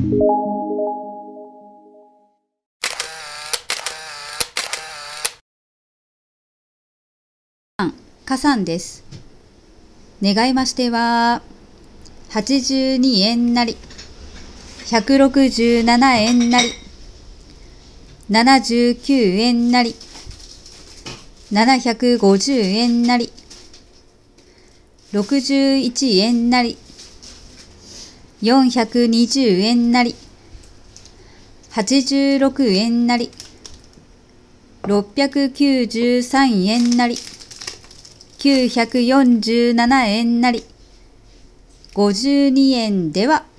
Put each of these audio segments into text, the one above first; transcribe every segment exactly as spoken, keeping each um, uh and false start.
加算です。願いましては、はちじゅうにえんなり、ひゃくろくじゅうななえんなり、ななじゅうきゅうえんなり、ななひゃくごじゅうえんなり、ろくじゅういちえんなり、よんひゃくにじゅうえんなり、はちじゅうろくえんなり、ろっぴゃくきゅうじゅうさんえんなり、きゅうひゃくよんじゅうななえんなり、ごじゅうにえんでは、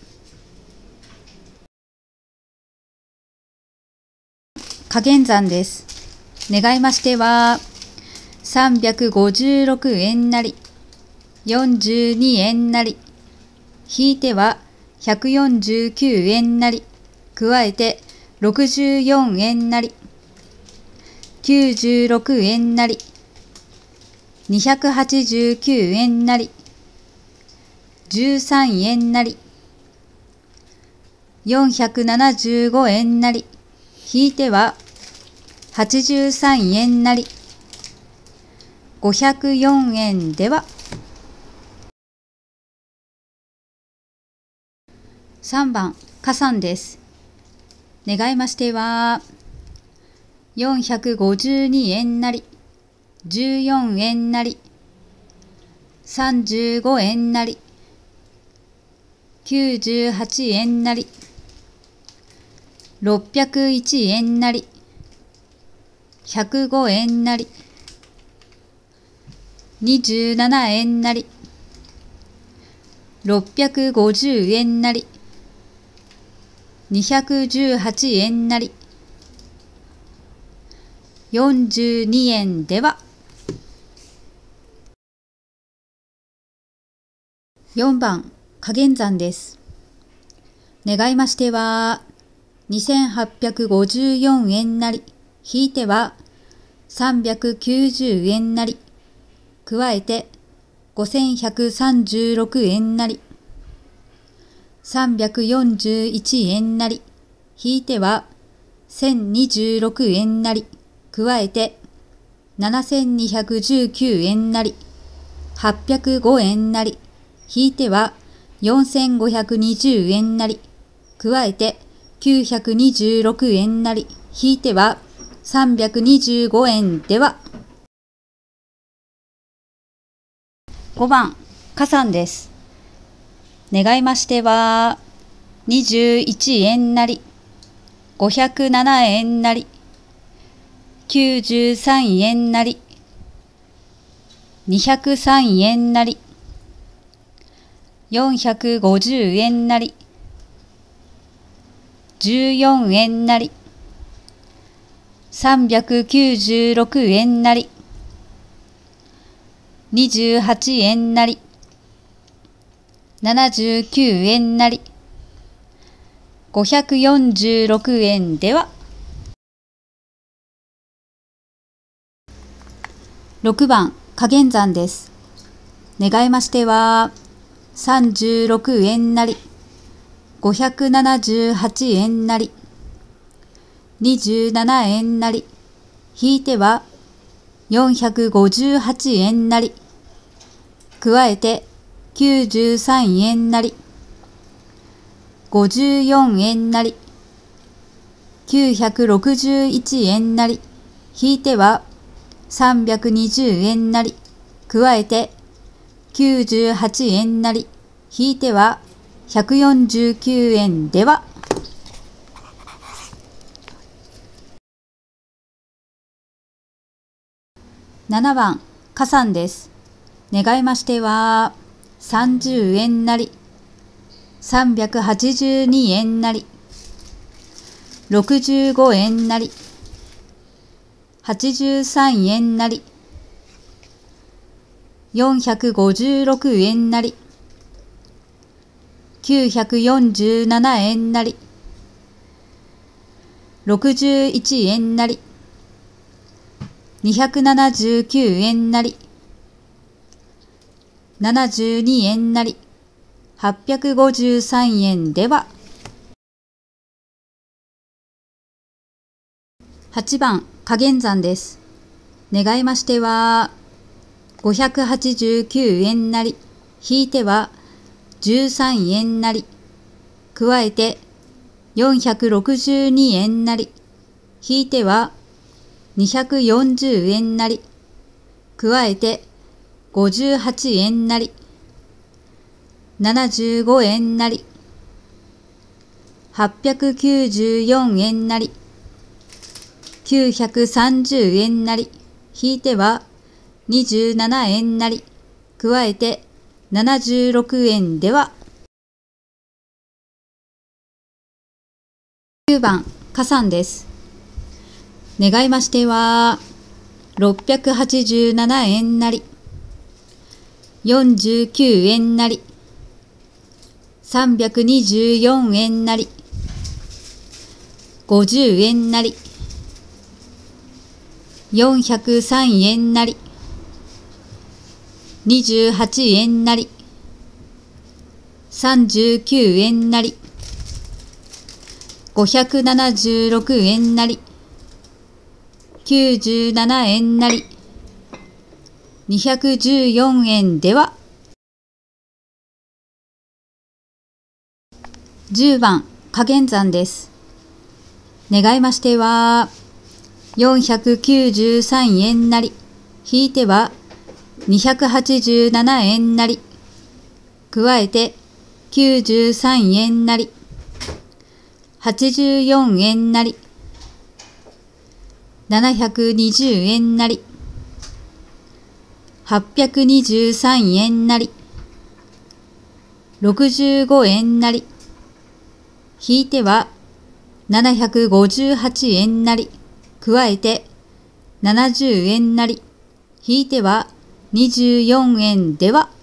加減算です。願いましては、さんびゃくごじゅうろくえんなり、よんじゅうにえんなり、引いてはひゃくよんじゅうきゅうえんなり、加えてろくじゅうよんえんなり、きゅうじゅうろくえんなり、にひゃくはちじゅうきゅうえんなり、じゅうさんえんなり、よんひゃくななじゅうごえんなり、引いてははちじゅうさんえんなり、ごひゃくよんえんでは、さんばん加算です。願いましては、よんひゃくごじゅうにえんなり、じゅうよんえんなり、さんじゅうごえんなり、きゅうじゅうはちえんなり、ろっぴゃくいちえんなり、ひゃくごえんなり、にじゅうななえんなり、ろっぴゃくごじゅうえんなり、にひゃくじゅうはちえんなり、よんじゅうにえんでは、よんばん加減算です。願いましては、にせんはっぴゃくごじゅうよんえんなり、引いてはさんびゃくきゅうじゅうえんなり、加えてごせんひゃくさんじゅうろくえんなり、さんびゃくよんじゅういちえんなり、引いてはせんにじゅうろくえんなり、加えてななせんにひゃくじゅうきゅうえんなり、はっぴゃくごえんなり、引いてはよんせんごひゃくにじゅうえんなり、加えてきゅうひゃくにじゅうろくえんなり、引いてはさんびゃくにじゅうごえんでは、ごばん加算です。願いましては、にじゅういちえんなり、ごひゃくななえんなり、きゅうじゅうさんえんなり、にひゃくさんえんなり、よんひゃくごじゅうえんなり、じゅうよんえんなり、さんびゃくきゅうじゅうろくえんなり、にじゅうはちえんなり、ななじゅうきゅうえんなり、ごひゃくよんじゅうろくえんでは、ろくばん加減算です。願いましては、さんじゅうろくえんなり、ごひゃくななじゅうはちえんなり、にじゅうななえんなり、引いてはよんひゃくごじゅうはちえんなり、加えてきゅうじゅうさんえんなり、ごじゅうよんえんなり、きゅうひゃくろくじゅういちえんなり、引いてはさんびゃくにじゅうえんなり、加えてきゅうじゅうはちえんなり、引いてはひゃくよんじゅうきゅうえんでは、ななばん加算です。願いましては、さんじゅうえんなり、さんびゃくはちじゅうにえんなり、ろくじゅうごえんなり、はちじゅうさんえんなり、よんひゃくごじゅうろくえんなり、きゅうひゃくよんじゅうななえんなり、ろくじゅういちえんなり、にひゃくななじゅうきゅうえんなり、ななじゅうにえんなり、はっぴゃくごじゅうさんえんでは、 はちばん加減算です。願いましてはごひゃくはちじゅうきゅうえんなり、引いてはじゅうさんえんなり、加えてよんひゃくろくじゅうにえんなり、引いてはにひゃくよんじゅうえんなり、加えてごじゅうはちえんなり、ななじゅうごえんなり、はっぴゃくきゅうじゅうよんえんなり、きゅうひゃくさんじゅうえんなり、引いてはにじゅうななえんなり、加えてななじゅうろくえんでは、きゅうばん加算です。願いましてはろっぴゃくはちじゅうななえんなり、よんじゅうきゅうえんなり、さんびゃくにじゅうよんえんなり、ごじゅうえんなり、よんひゃくさんえんなり、にじゅうはちえんなり、さんじゅうきゅうえんなり、ごひゃくななじゅうろくえんなり、きゅうじゅうななえんなり、にひゃくじゅうよんえんでは、じゅうばん加減算です。願いましてはよんひゃくきゅうじゅうさんえんなり、引いてはにひゃくはちじゅうななえんなり、加えてきゅうじゅうさんえんなり、はちじゅうよんえんなり、ななひゃくにじゅうえんなり、はっぴゃくにじゅうさんえんなり、ろくじゅうごえんなり、引いてはななひゃくごじゅうはちえんなり、加えてななじゅうえんなり、引いてはにじゅうよんえんでは、